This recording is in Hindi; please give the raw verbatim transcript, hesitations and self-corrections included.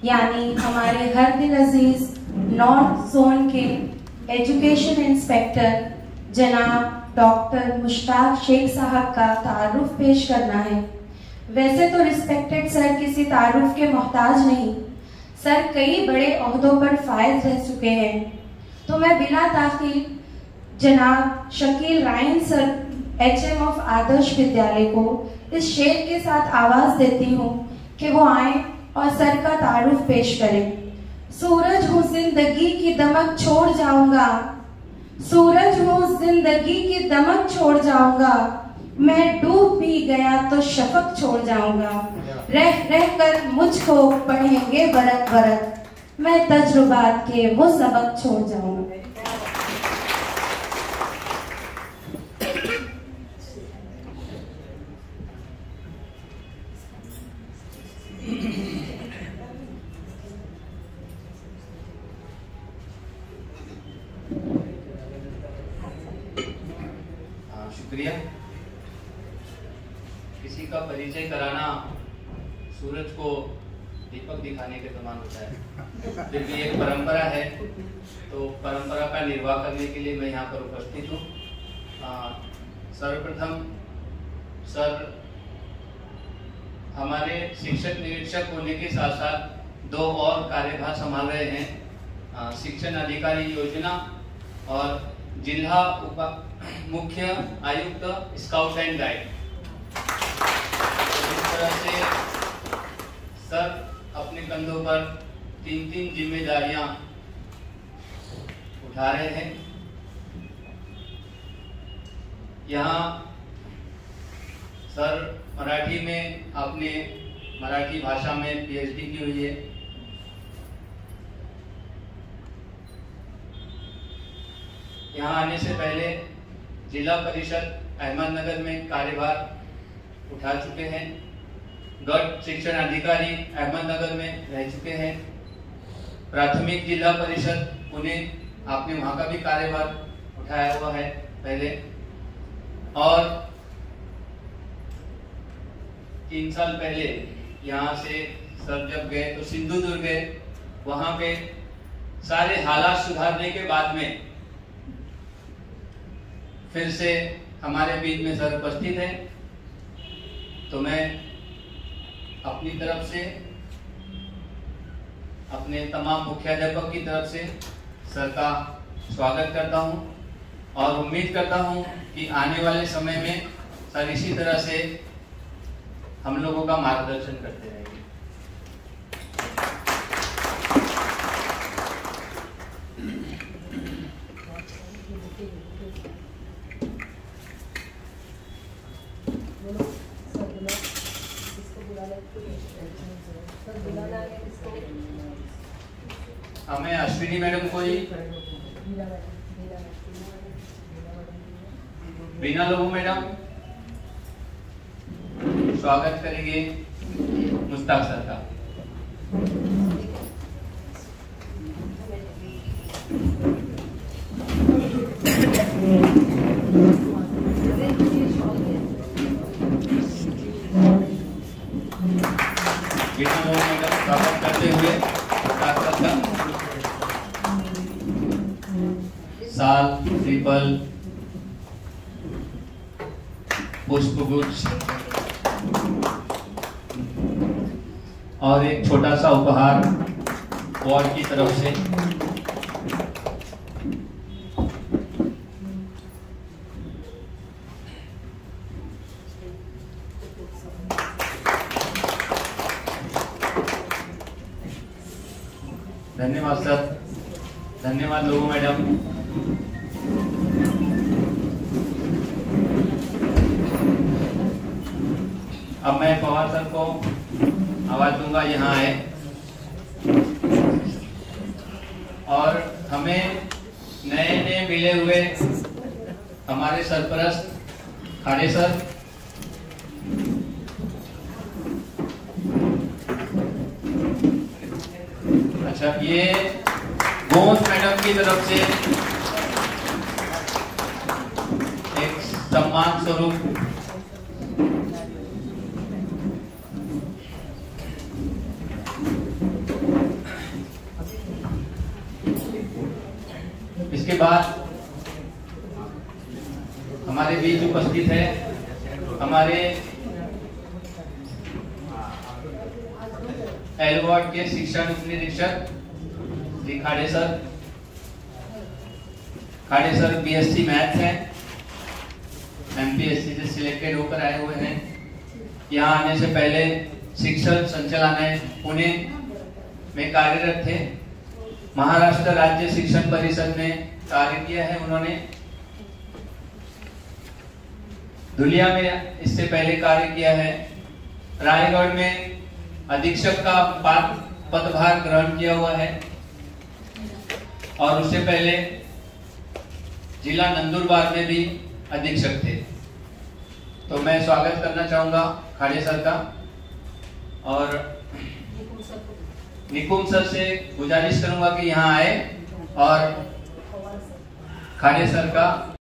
यानी हमारे हर दिल अजीज नॉर्थ जोन के एजुकेशन इंस्पेक्टर जनाब डॉक्टर मुश्ताक शेख साहब का तारुफ पेश करना है। वैसे तो रिस्पेक्टेड सर किसी तारुफ के मोहताज नहीं, सर कई बड़े ओहदों पर फायज रह चुके हैं, तो मैं बिला ताखीर जनाब Shakeel Rain sir HM of Adarsh Vidyalaya को इस शेर के साथ आवाज देती हूँ कि वो आए और सर का तारुफ पेश करें। सूरज हूँ जिंदगी की दमक छोड़ जाऊंगा, सूरज हूँ जिंदगी की दमक छोड़ जाऊंगा, मैं डूब भी गया तो शफक छोड़ जाऊंगा, रह रह कर मुझको पढ़ेंगे बरक बरक, मैं तजुर्बात के वो सबक छोड़ जाऊंगा। शुक्रिया। किसी का परिचय कराना सूरज को दीपक दिखाने के समान होता है, फिर भी एक परंपरा है, तो परंपरा का निर्वाह करने के लिए मैं यहाँ पर उपस्थित हूँ। सर्वप्रथम सर हमारे शिक्षक निरीक्षक होने के साथ साथ दो और कार्यभार संभाल रहे हैं, शिक्षण अधिकारी योजना और जिला उप मुख्य आयुक्त स्काउट एंड गाइड। इस तरह से सर अपने कंधों पर तीन तीन जिम्मेदारियां उठा रहे हैं। यहाँ सर मराठी में आपने मराठी भाषा में पीएचडी की हुई है। यहाँ आने से पहले जिला परिषद अहमदनगर में कार्यभार उठा चुके हैं, गढ़ शिक्षण अधिकारी अहमदनगर में रह चुके हैं, प्राथमिक जिला परिषद पुणे आपने वहां का भी कार्यभार उठाया हुआ है पहले, और तीन साल पहले यहाँ से सर जब गए तो सिंधुदुर्ग गए, वहां पे सारे हालात सुधारने के बाद में फिर से हमारे बीच में सर उपस्थित है। तो मैं अपनी तरफ से अपने तमाम मुख्याध्यापक की तरफ से सर का स्वागत करता हूं और उम्मीद करता हूं कि आने वाले समय में सर इसी तरह से हम लोगों का मार्गदर्शन करते रहेंगे। हमें अश्विनी मैडम को ही बीना लोगो मैडम स्वागत करेंगे मुश्ताक सर का। बीना लोगो मैडम स्वागत करते हुए मुश्ताक सर का साल ट्रिपल पुष्पगुच्छ और एक छोटा सा उपहार वार्ड की तरफ से। धन्यवाद सर, धन्यवाद लोगो मैडम। अब मैं पवार सर को आवाज दूंगा, यहाँ आए और हमें नए नए मिले हुए हमारे सरपरस्त खाड़े सर, अच्छा ये गोंस मैडम की तरफ से एक सम्मान स्वरूप इसके बाद हमारे बीच उपस्थित है हमारे एल वार्ड के शिक्षण उप निरीक्षक ji Khade sir. Khade sir BSc math हैं, एमपीएससी से सिलेक्टेड होकर आए हुए हैं। यहाँ आने से पहले शिक्षण संचालनालय पुणे में कार्यरत थे। महाराष्ट्र राज्य शिक्षण परिषद में कार्य किया है उन्होंने। धुलिया में इससे पहले कार्य किया है। रायगढ़ में अधीक्षक का पदभार ग्रहण किया हुआ है और उससे पहले जिला नंदुरबार में भी अधीक्षक थे। तो मैं स्वागत करना चाहूंगा खाड़े सर का और निकुम सर से गुजारिश करूंगा कि यहाँ आए और खाड़े सर का